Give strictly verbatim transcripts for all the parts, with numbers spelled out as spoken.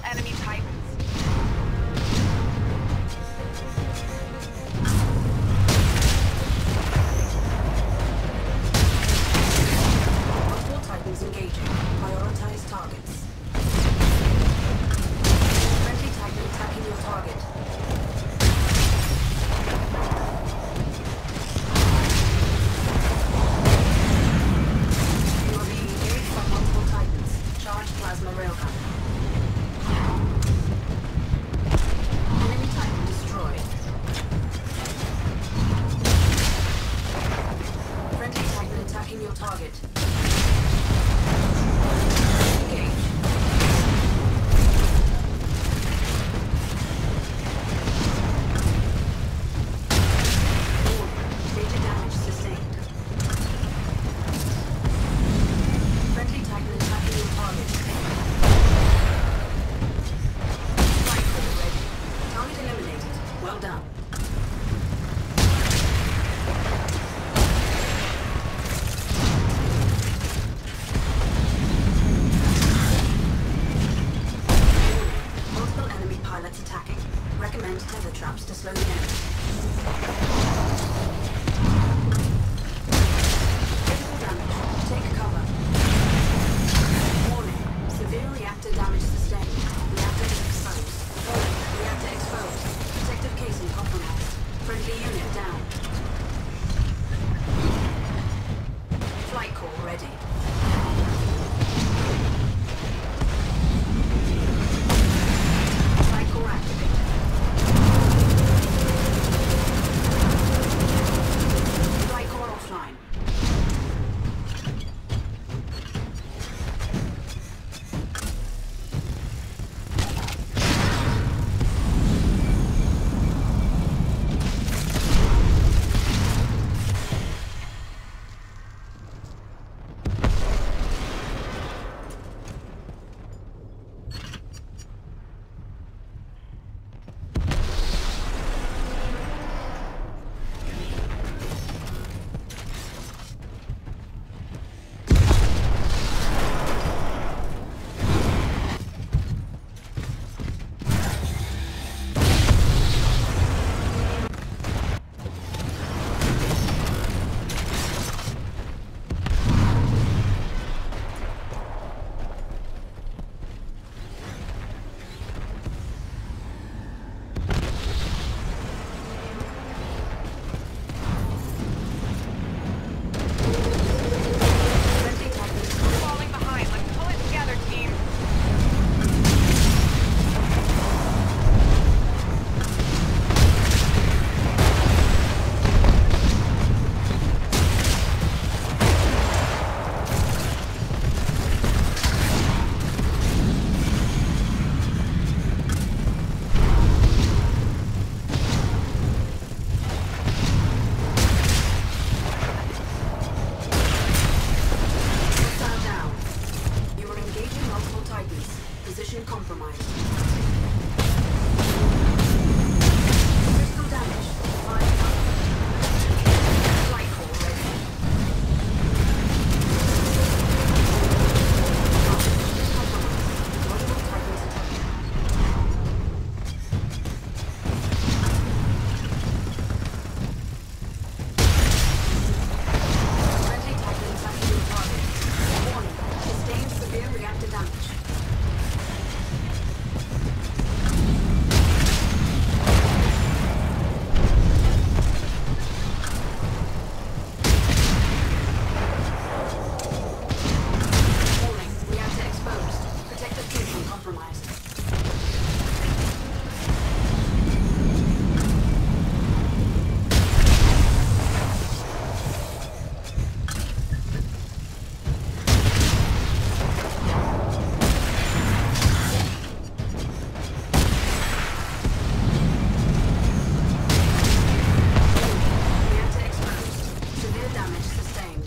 multiple enemy titans. Multiple titans engaging. Prioritize targets. Friendly titan attacking your target. You are being engaged by multiple titans. Charge plasma railgun. Enemy titan destroyed. Friendly titan attacking your target. Engage. Warning. Major damage sustained. Friendly titan attacking your target. Rifle ready. Target eliminated. Well done. Multiple enemy pilots attacking. Recommend tether traps to slow the enemy. Critical damage. Take cover. Warning. Severe reactor damage sustained. Reactor exposed. Warning. Reactor exposed. Protective casing compromised. Friendly unit down. Flight core ready. Flight core activated. Flight core offline. Friendly titans. We're falling behind. Let's pull it together, team. Hostile down. You are engaging multiple titans. Position compromised. Critical damage. Fire cover. Flight core ready. Compromised. Multiple titans attacking. Friendly titan attacking your target. Warning. Sustained severe reactor damage. Warning. Reactor exposed. Protective casing compromised. Reactor exposed. Severe damage sustained.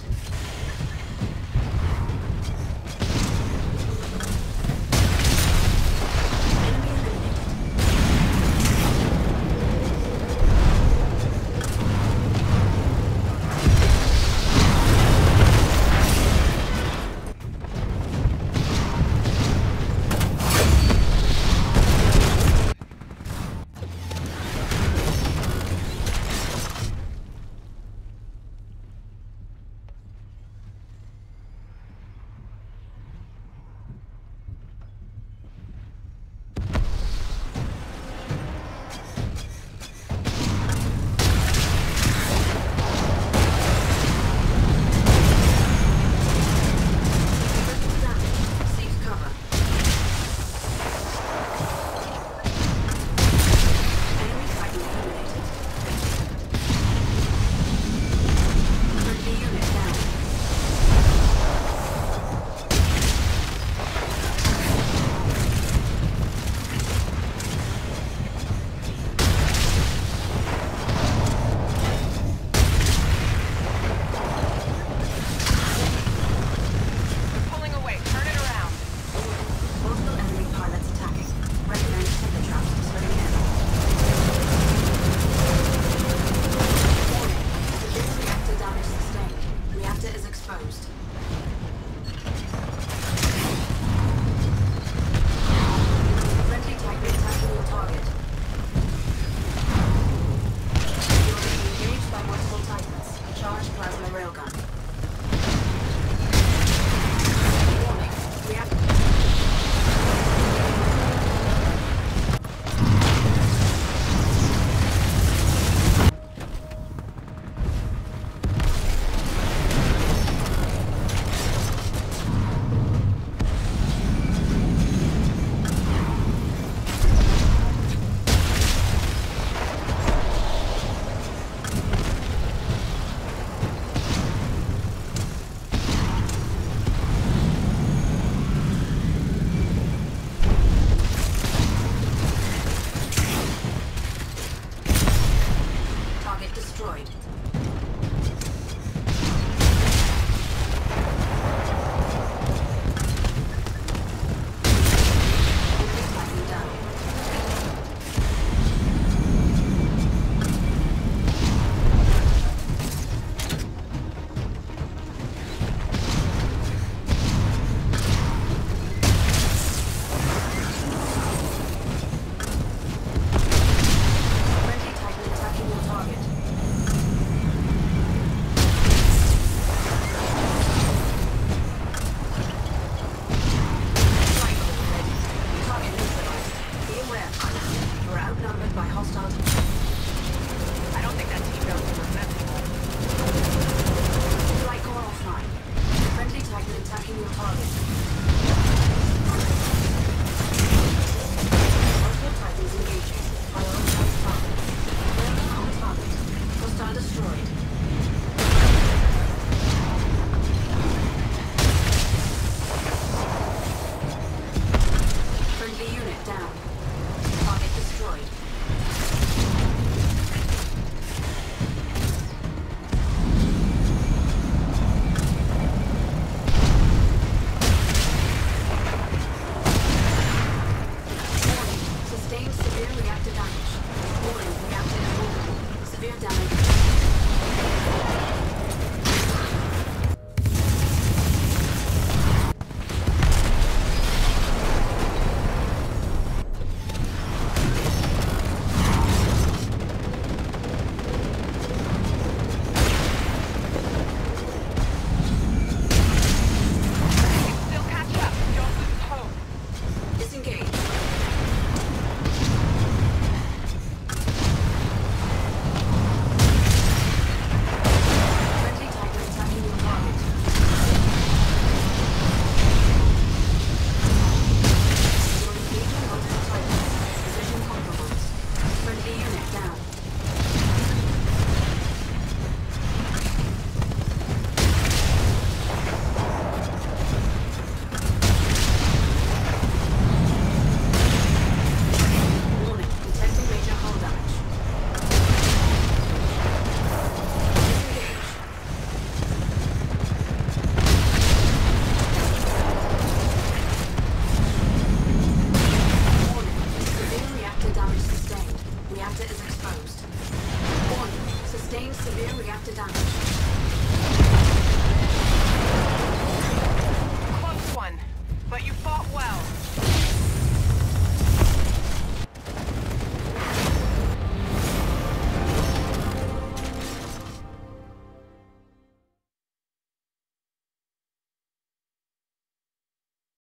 Sustained severe reactor damage.